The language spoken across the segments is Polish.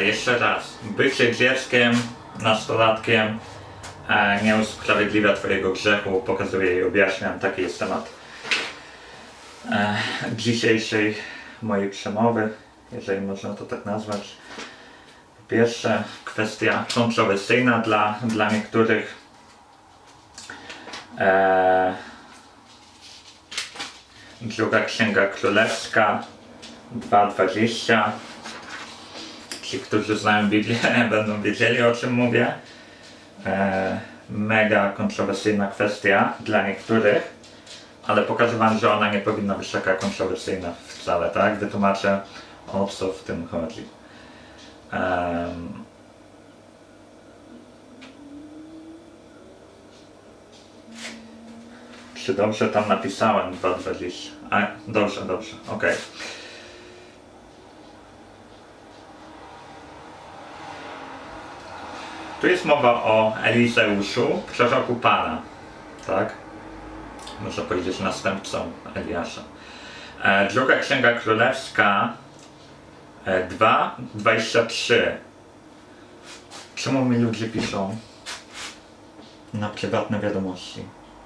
Jeszcze raz. Bycie dzieckiem, nastolatkiem nie usprawiedliwia twojego grzechu, pokazuje i objaśniam. Taki jest temat dzisiejszej mojej przemowy, jeżeli można to tak nazwać. Po pierwsze, kwestia kontrowersyjna dla niektórych. Druga Księga Królewska 2:20. Ci, którzy znają Biblię, będą wiedzieli, o czym mówię. Mega kontrowersyjna kwestia dla niektórych, ale pokażę wam, że ona nie powinna być taka kontrowersyjna wcale, tak? Wytłumaczę, o co w tym chodzi. Czy dobrze tam napisałem 2:20? Dobrze, ok. Tu jest mowa o Elizeuszu, proroku Pana, tak? Można powiedzieć następcą Eliasza. Druga Księga Królewska 2:23. Czemu mi ludzie piszą na prywatne wiadomości?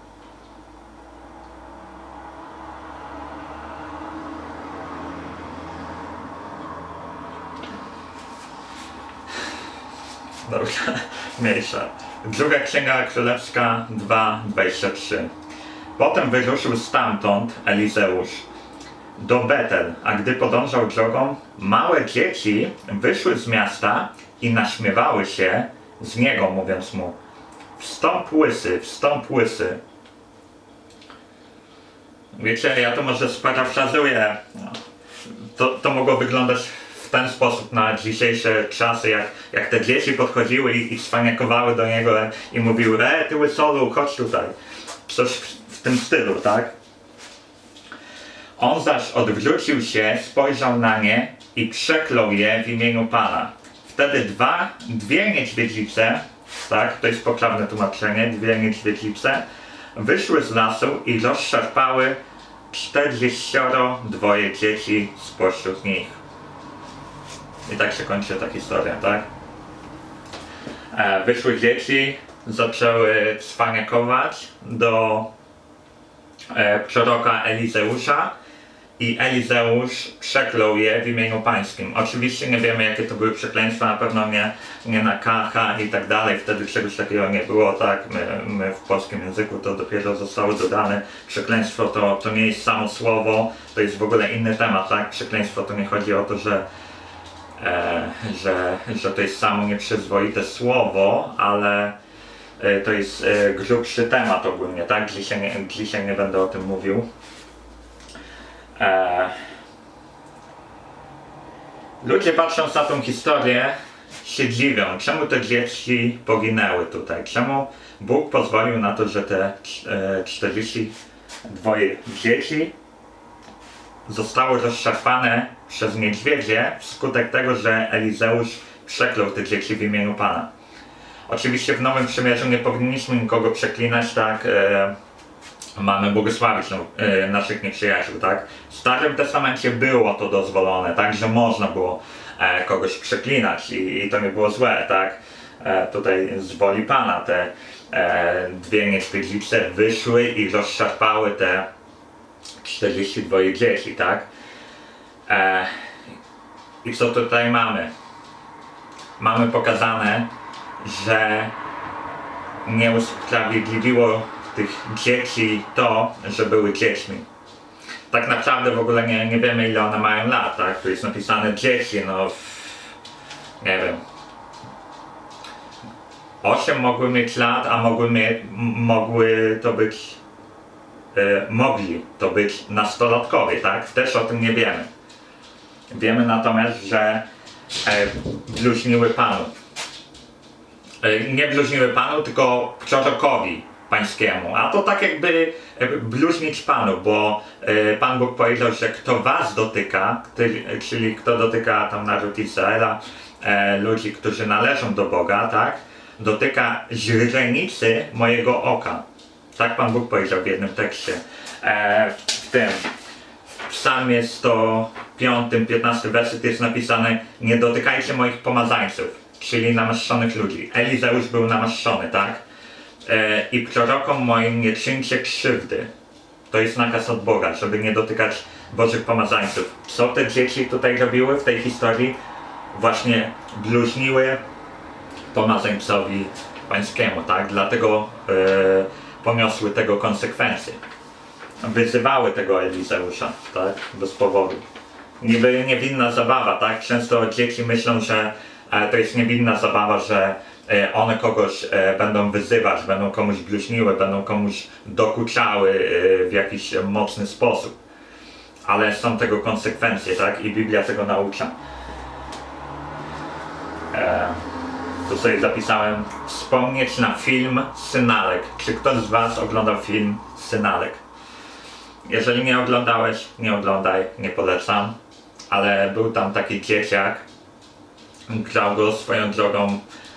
Dobrze, mniejsza. Druga Księga Królewska 2:23. Potem wyruszył stamtąd Elizeusz do Betel, a gdy podążał drogą, małe dzieci wyszły z miasta i naśmiewały się z niego, mówiąc mu: wstąp łysy, wstąp łysy. Wiecie, ja to może sparafrazuję. To mogło wyglądać w ten sposób na dzisiejsze czasy, jak te dzieci podchodziły i cwaniakowały do niego i mówiły: ty łysolu, chodź tutaj. Coś w tym stylu, tak? On zaś odwrócił się, spojrzał na nie i przeklął je w imieniu Pana. Wtedy dwie niedźwiedzice, tak, to jest poprawne tłumaczenie, dwie niedźwiedzice wyszły z lasu i rozszarpały 42 dzieci spośród nich. I tak się kończy ta historia, tak? Wyszły dzieci, zaczęły cwaniakować do proroka Elizeusza i Elizeusz przeklął je w imieniu pańskim. Oczywiście nie wiemy, jakie to były przekleństwa, na pewno nie na KH i tak dalej, wtedy czegoś takiego nie było, tak? My w polskim języku to dopiero zostało dodane. Przekleństwo to nie jest samo słowo, to jest w ogóle inny temat, tak? Przekleństwo to nie chodzi o to, że to jest samo nieprzyzwoite słowo, ale to jest grubszy temat ogólnie, tak? Dzisiaj nie będę o tym mówił. Ludzie, patrząc na tą historię, się dziwią, czemu te dzieci poginęły tutaj, czemu Bóg pozwolił na to, że te 42 dzieci zostało rozszarpane przez niedźwiedzie wskutek tego, że Elizeusz przeklął te dzieci w imieniu Pana. Oczywiście w Nowym Przymierzu nie powinniśmy nikogo przeklinać, tak? Mamy błogosławić naszych nieprzyjaciół, tak? W Starym Testamencie było to dozwolone, tak? Że można było kogoś przeklinać i to nie było złe, tak? Tutaj z woli Pana te dwie niedźwiedzice wyszły i rozszarpały te 42 dzieci, tak? I co tutaj mamy? Mamy pokazane, że nie usprawiedliwiło tych dzieci to, że były dziećmi. Tak naprawdę w ogóle nie wiemy, ile one mają lat, tak? Tu jest napisane dzieci, no nie wiem. 8 mogły mieć lat, a mogli to być nastolatkowie, tak? Też o tym nie wiemy. Wiemy natomiast, że bluźniły Panu. Nie bluźniły Panu, tylko prorokowi pańskiemu. A to tak jakby bluźnić Panu, bo Pan Bóg powiedział, że kto was dotyka, czyli kto dotyka tam naród Izraela, ludzi, którzy należą do Boga, tak? Dotyka źrenicy mojego oka. Tak Pan Bóg powiedział w jednym tekście. w psalmie 105, 15 werset jest napisane: nie dotykajcie moich pomazańców, czyli namaszczonych ludzi. Elizeusz był namaszczony, tak? I prorokom moim nie czyńcie krzywdy. To jest nakaz od Boga, żeby nie dotykać Bożych pomazańców. Co te dzieci tutaj robiły w tej historii? Właśnie bluźniły pomazańcowi pańskiemu, tak? Dlatego poniosły tego konsekwencje. Wyzywały tego Elizeusza, tak? Bez powodu. Niby niewinna zabawa, tak? Często dzieci myślą, że to jest niewinna zabawa, że one kogoś będą wyzywać, będą komuś bluźniły, będą komuś dokuczały w jakiś mocny sposób. Ale są tego konsekwencje, tak? I Biblia tego naucza. Tu sobie zapisałem: wspomnieć na film Synalek. Czy ktoś z was oglądał film Synalek? Jeżeli nie oglądałeś, nie oglądaj, nie polecam. Ale był tam taki dzieciak, grał go swoją drogą,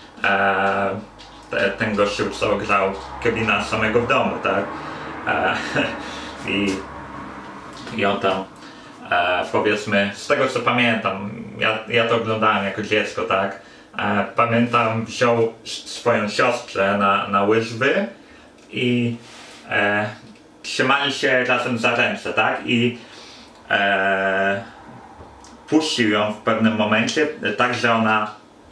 ten gościu, co grał Kevina samego w domu, tak? I on tam, powiedzmy, z tego co pamiętam, ja to oglądałem jako dziecko, tak? Pamiętam, wziął swoją siostrę na łyżwy i trzymali się razem za ręce, tak? I puścił ją w pewnym momencie, tak że ona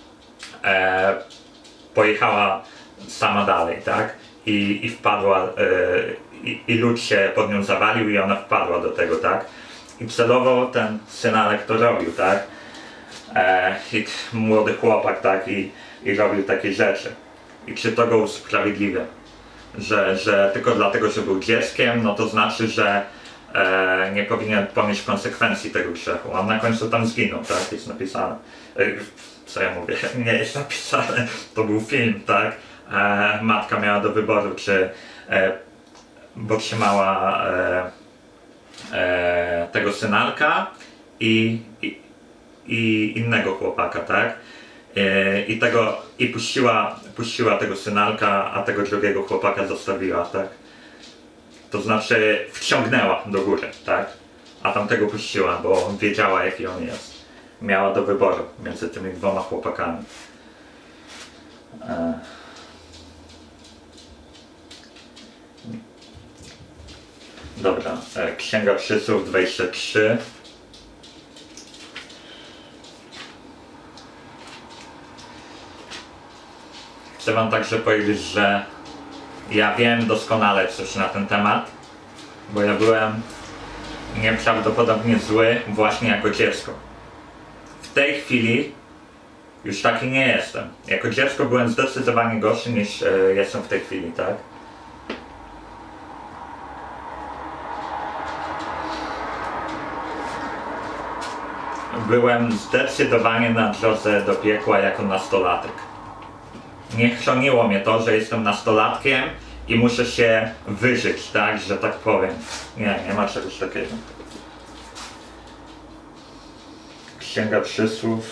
pojechała sama dalej, tak? I wpadła, i lód się pod nią zawalił i ona wpadła do tego, tak? I celowo ten Synalek to robił, tak? I młody chłopak, tak? I robił takie rzeczy. I czy to go usprawiedliwia? Że tylko dlatego, że był dzieckiem, no to znaczy, że nie powinien ponieść konsekwencji tego grzechu. On na końcu tam zginął, tak? Jest napisane. Co ja mówię? Nie jest napisane. To był film, tak? Matka miała do wyboru, czy bo trzymała tego Synalka i innego chłopaka, tak? I puściła tego Synalka, a tego drugiego chłopaka zostawiła, tak? To znaczy wciągnęła do góry, tak? A tamtego puściła, bo wiedziała, jaki on jest. Miała do wyboru między tymi dwoma chłopakami. Dobra, Księga Przysłów 23. Chcę wam także powiedzieć, że ja wiem doskonale coś na ten temat, bo ja byłem nieprawdopodobnie zły właśnie jako dziecko. W tej chwili już taki nie jestem. Jako dziecko byłem zdecydowanie gorszy niż jestem w tej chwili, tak? Byłem zdecydowanie na drodze do piekła jako nastolatek. Nie chroniło mnie to, że jestem nastolatkiem i muszę się wyżyć, tak, że tak powiem. Nie ma czegoś takiego. Księga Przysłów.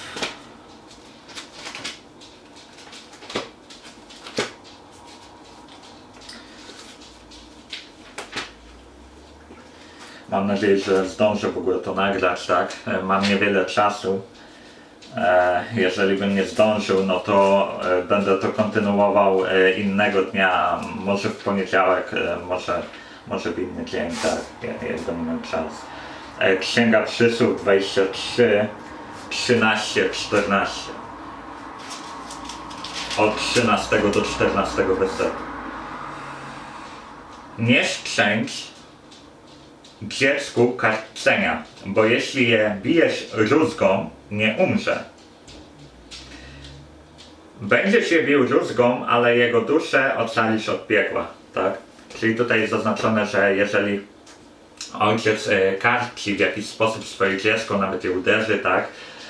Mam nadzieję, że zdążę w ogóle to nagrać, tak? Mam niewiele czasu. Jeżeli bym nie zdążył, no to będę to kontynuował innego dnia, może w poniedziałek, może w inny dzień, tak, jak będę miał czas. Księga Przysłów 23, 13, 14. Od 13 do 14 wersetu. Nie szczęść dziecku karcenia, bo jeśli je bijesz rózgą, nie umrze. Będzie się bił rózgą, ale jego duszę ocalisz od piekła, tak? Czyli tutaj jest zaznaczone, że jeżeli ojciec karci w jakiś sposób swoje dziecko, nawet je uderzy, tak?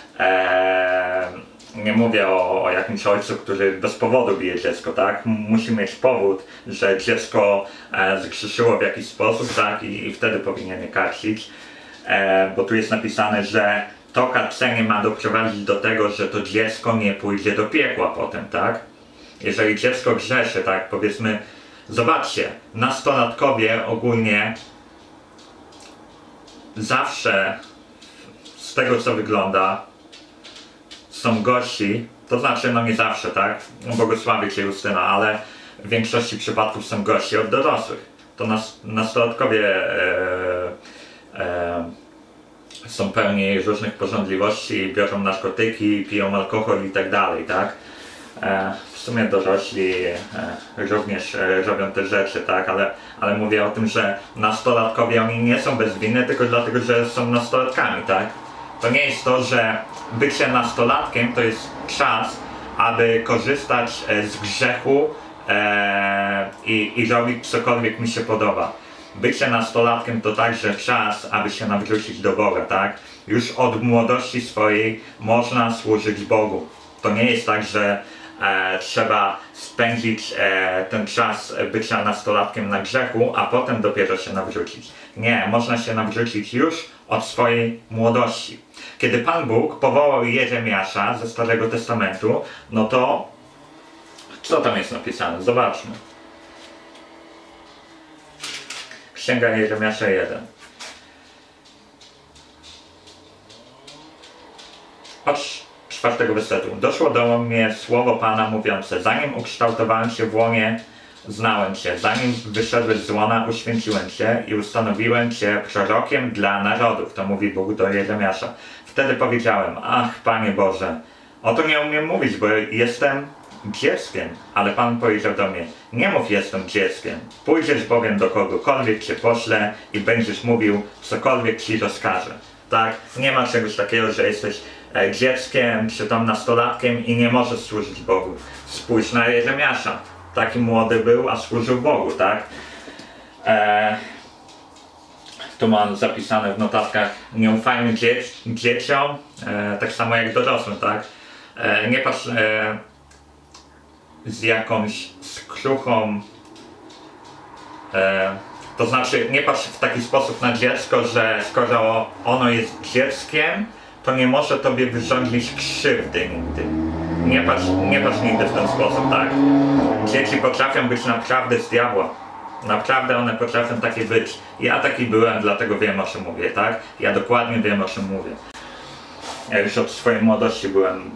Nie mówię o jakimś ojcu, który bez powodu bije dziecko, tak? Musi mieć powód, że dziecko zgrzeszyło w jakiś sposób, tak? I wtedy powinien je karcić. Bo tu jest napisane, że to karcenie ma doprowadzić do tego, że to dziecko nie pójdzie do piekła potem, tak? Jeżeli dziecko grzeszy, tak? Powiedzmy, zobaczcie, nastolatkowie ogólnie zawsze z tego co wygląda są gości, to znaczy no nie zawsze, tak? Błogosławię Cię Justyna, ale w większości przypadków są gości od dorosłych. To nastolatkowie są pełni różnych pożądliwości, biorą narkotyki, piją alkohol i tak dalej, tak? W sumie dorośli również robią te rzeczy, tak? Ale mówię o tym, że nastolatkowie oni nie są bez winy, tylko dlatego, że są nastolatkami, tak? To nie jest to, że bycie nastolatkiem to jest czas, aby korzystać z grzechu i robić cokolwiek mi się podoba. Bycie nastolatkiem to także czas, aby się nawrócić do Boga, tak? Już od młodości swojej można służyć Bogu. To nie jest tak, że trzeba spędzić ten czas bycia nastolatkiem na grzechu, a potem dopiero się nawrócić. Nie, można się nawrócić już od swojej młodości. Kiedy Pan Bóg powołał Jeremiasza ze Starego Testamentu, no to co tam jest napisane? Zobaczmy. Księga Jeremiasza 1. Od 4 wersetu. Doszło do mnie słowo Pana mówiące: zanim ukształtowałem się w łonie, znałem Cię. Zanim wyszedłeś z łona, uświęciłem Cię i ustanowiłem Cię prorokiem dla narodów. To mówi Bóg do Jeremiasza. Wtedy powiedziałem: ach, Panie Boże, oto nie umiem mówić, bo jestem dzieckiem. Ale Pan powiedział do mnie: nie mów jestem dzieckiem. Pójdziesz bowiem do kogokolwiek Cię pośle i będziesz mówił cokolwiek Ci rozkaże. Tak? Nie ma czegoś takiego, że jesteś dzieckiem czy tam nastolatkiem i nie możesz służyć Bogu. Spójrz na Jeremiasza. Taki młody był, a służył Bogu, tak? Tu mam zapisane w notatkach: nie ufajmy dzieciom, tak samo jak dorosłym, tak? Nie patrz z jakąś skruchą, to znaczy nie patrz w taki sposób na dziecko, że skoro ono jest dzieckiem, to nie może tobie wyrządzić krzywdy nigdy. Nie patrz nigdy w ten sposób, tak? Dzieci potrafią być naprawdę z diabła. Naprawdę one potrafią takie być. Ja taki byłem, dlatego wiem, o czym mówię, tak? Ja dokładnie wiem, o czym mówię. Ja już od swojej młodości byłem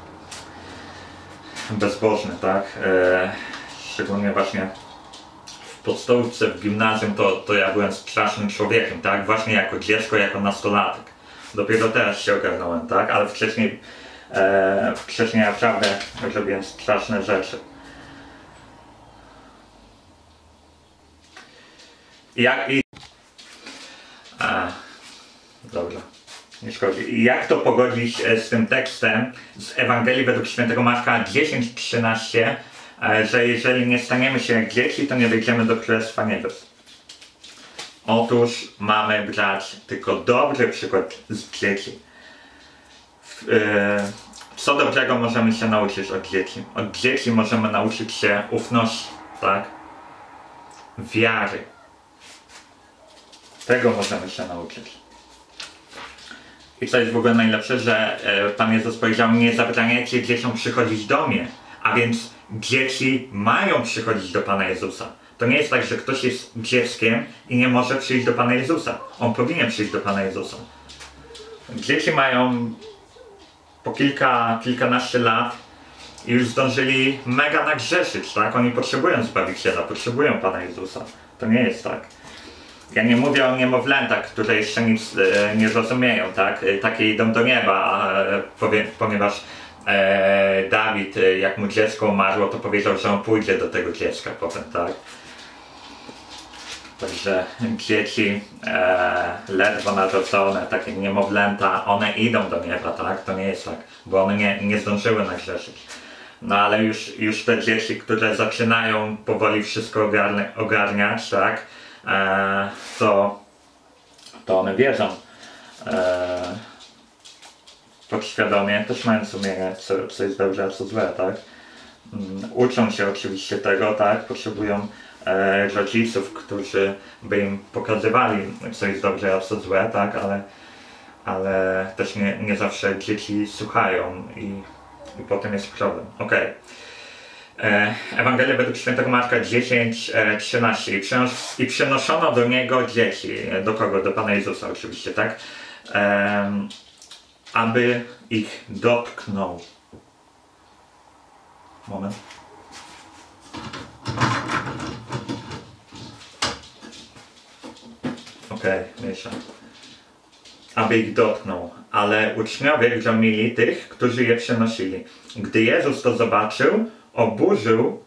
bezbożny, tak? Szczególnie właśnie w podstawówce, w gimnazjum to ja byłem strasznym człowiekiem, tak? Właśnie jako dziecko, jako nastolatek. Dopiero teraz się ogarnąłem, tak? Ale wcześniej naprawdę robiłem straszne rzeczy. Dobrze, nie szkodzi. Jak to pogodzić z tym tekstem z Ewangelii według świętego Marka 10:13, że jeżeli nie staniemy się jak dzieci, to nie wejdziemy do Królestwa Niebios? Otóż mamy brać tylko dobry przykład z dzieci. Co dobrego możemy się nauczyć od dzieci? Od dzieci możemy nauczyć się ufności, tak? Wiary. Tego możemy się nauczyć. I co jest w ogóle najlepsze, że Pan Jezus powiedział: nie zabraniajcie dzieciom przychodzić do mnie. A więc dzieci mają przychodzić do Pana Jezusa. To nie jest tak, że ktoś jest dzieckiem i nie może przyjść do Pana Jezusa. On powinien przyjść do Pana Jezusa. Dzieci mają po kilkanaście lat i już zdążyli mega nagrzeszyć, tak? Oni potrzebują Zbawiciela, potrzebują Pana Jezusa. To nie jest tak. Ja nie mówię o niemowlętach, które jeszcze nic nie rozumieją, tak? Takie idą do nieba, ponieważ Dawid, jak mu dziecko umarło, to powiedział, że on pójdzie do tego dziecka potem, tak? Także dzieci ledwo narodzone, takie niemowlęta, one idą do nieba, tak? To nie jest tak, bo one nie zdążyły nagrzeszyć. No ale już te dzieci, które zaczynają powoli wszystko ogarniać, tak? To one wierzą podświadomie, też mają sumienie, co jest dobrze, a co złe, tak? Uczą się oczywiście tego, tak? Potrzebują rodziców, którzy by im pokazywali, co jest dobrze, a co złe, tak? Ale też nie zawsze dzieci słuchają i potem jest problem. Okej. Ewangelia według świętego Marka 10:13 i przynoszono do niego dzieci. Do kogo? Do Pana Jezusa oczywiście, tak? Aby ich dotknął. Moment. Mniejsza. Aby ich dotknął, ale uczniowie grzomili tych, którzy je przynosili. Gdy Jezus to zobaczył, oburzył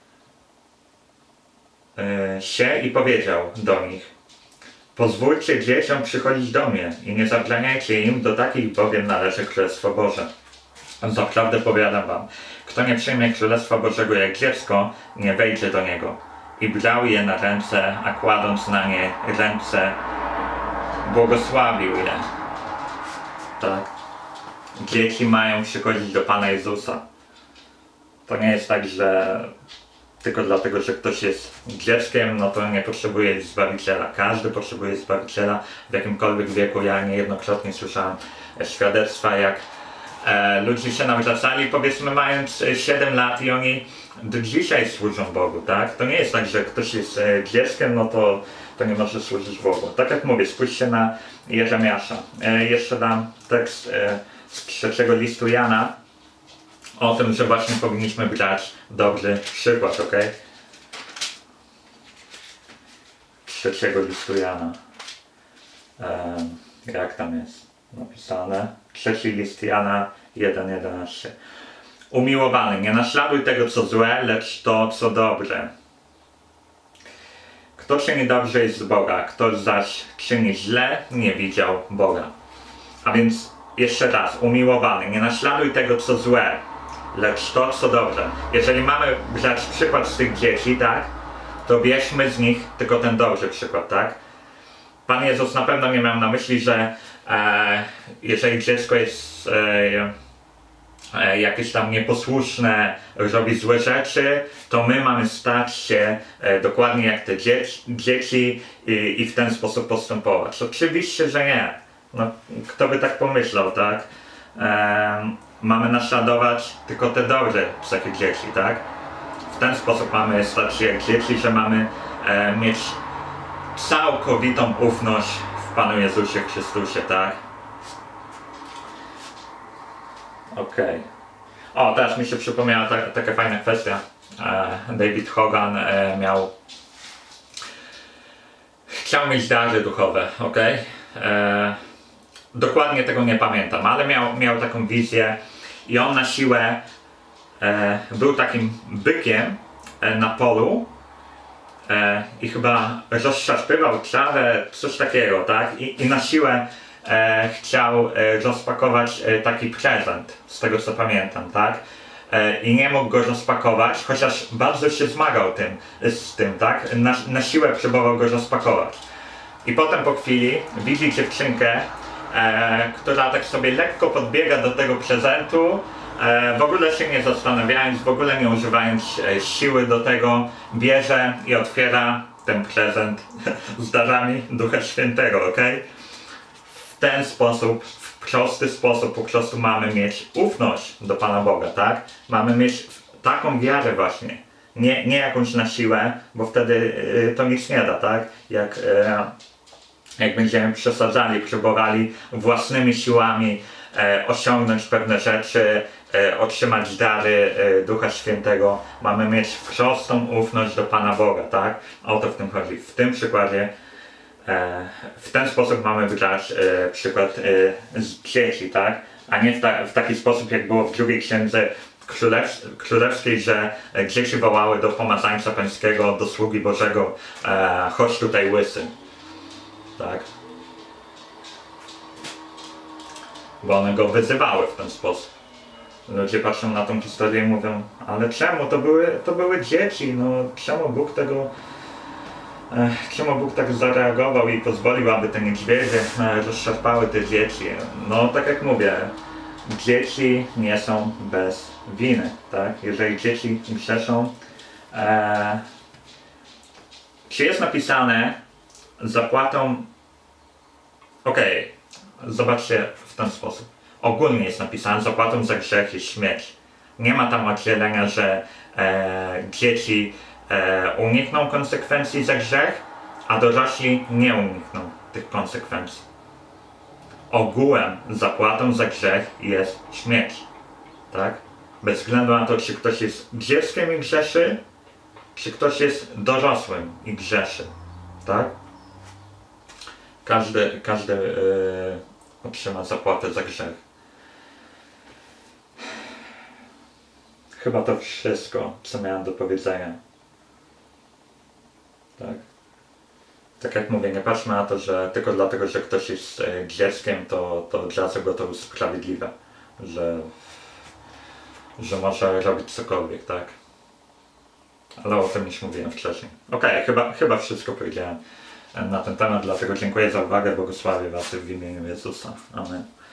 się i powiedział do nich: pozwólcie dzieciom przychodzić do mnie i nie zabraniajcie im, do takich bowiem należy Królestwo Boże. Zaprawdę powiadam wam, kto nie przyjmie Królestwa Bożego jak dziecko, nie wejdzie do niego. I brał je na ręce, a kładąc na nie ręce, błogosławił je. Tak. Dzieci mają przychodzić do Pana Jezusa. To nie jest tak, że tylko dlatego, że ktoś jest dzieckiem, no to nie potrzebuje Zbawiciela. Każdy potrzebuje Zbawiciela w jakimkolwiek wieku. Ja niejednokrotnie słyszałem świadectwa, jak ludzie się nawracali, powiedzmy mając 7 lat i oni do dzisiaj służą Bogu, tak? To nie jest tak, że ktoś jest dzieckiem, no to nie może służyć Bogu. Tak jak mówię, spójrzcie na Jeremiasza. Jeszcze dam tekst z 3 listu Jana o tym, że właśnie powinniśmy brać dobry przykład, ok? 3 listu Jana. Jak tam jest napisane? 3 list Jana 1:11. Umiłowany, nie naśladuj tego, co złe, lecz to, co dobre. Kto czyni dobrze, jest z Boga, kto zaś czyni źle, nie widział Boga. A więc jeszcze raz, umiłowany, nie naśladuj tego, co złe, lecz to, co dobre. Jeżeli mamy brać przykład z tych dzieci, tak, to bierzmy z nich tylko ten dobry przykład, tak? Pan Jezus na pewno nie miał na myśli, że jeżeli dziecko jest jakieś tam nieposłuszne, robi złe rzeczy, to my mamy stać się dokładnie jak te dzieci i w ten sposób postępować. Oczywiście, że nie. No, kto by tak pomyślał, tak? Mamy naśladować tylko te dobre cechy dzieci, tak? W ten sposób mamy stać się jak dzieci, że mamy mieć całkowitą ufność w Panu Jezusie Chrystusie, tak? Okej. O, teraz mi się przypomniała taka fajna kwestia. David Hogan chciał mieć dary duchowe, ok? Dokładnie tego nie pamiętam, ale miał taką wizję i on na siłę był takim bykiem na polu i chyba rozszarpywał trawę, coś takiego, tak? I na siłę chciał rozpakować taki prezent, z tego co pamiętam, tak? I nie mógł go rozpakować, chociaż bardzo się zmagał z tym, tak? Na siłę próbował go rozpakować. I potem po chwili widzi dziewczynkę, która tak sobie lekko podbiega do tego prezentu, w ogóle się nie zastanawiając, w ogóle nie używając siły do tego, bierze i otwiera ten prezent z darami Ducha Świętego, ok? W ten sposób, w prosty sposób po prostu mamy mieć ufność do Pana Boga, tak? Mamy mieć taką wiarę właśnie, nie jakąś na siłę, bo wtedy to nic nie da, tak? Jak będziemy przesadzali, próbowali własnymi siłami osiągnąć pewne rzeczy, otrzymać dary Ducha Świętego, mamy mieć prostą ufność do Pana Boga, tak? O to w tym chodzi. W tym przykładzie w ten sposób mamy brać przykład z dzieci, tak? A nie w taki sposób, jak było w drugiej księdze królewskiej, że dzieci wołały do pomazańca pańskiego, do sługi Bożego, chodź tutaj łysy. Tak? Bo one go wyzywały w ten sposób. Ludzie patrzą na tą historię i mówią, ale czemu? To były dzieci, no czemu Bóg tak zareagował i pozwolił, aby te niedźwiedzie rozszarpały te dzieci? No tak jak mówię, dzieci nie są bez winy, tak? Jeżeli dzieci grzeszą, czy jest napisane zapłatą, zobaczcie w ten sposób. Ogólnie jest napisane, zapłatą za grzech jest śmierć, Nie ma tam oddzielenia, że dzieci unikną konsekwencji za grzech, a dorośli nie unikną tych konsekwencji. Ogółem zapłatą za grzech jest śmierć. Tak? Bez względu na to, czy ktoś jest dzieckiem i grzeszy, czy ktoś jest dorosłym i grzeszy. Tak? Każdy otrzyma zapłatę za grzech. Chyba to wszystko, co miałem do powiedzenia. Tak. Tak jak mówię, nie patrzmy na to, że tylko dlatego, że ktoś jest dzieckiem, to od razu go to usprawiedliwia. Że może robić cokolwiek, tak? Ale o tym już mówiłem wcześniej. Okej, chyba wszystko powiedziałem na ten temat, dlatego dziękuję za uwagę, błogosławię Was w imieniu Jezusa. Amen.